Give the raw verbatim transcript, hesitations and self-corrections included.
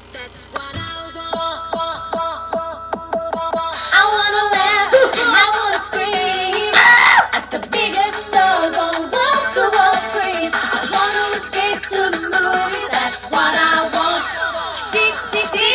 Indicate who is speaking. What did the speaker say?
Speaker 1: That's what I want. I wanna laugh and I wanna scream at the biggest stars on wall-to-wall screens. I wanna escape to the movies. That's what I want. Deep, deep, deep.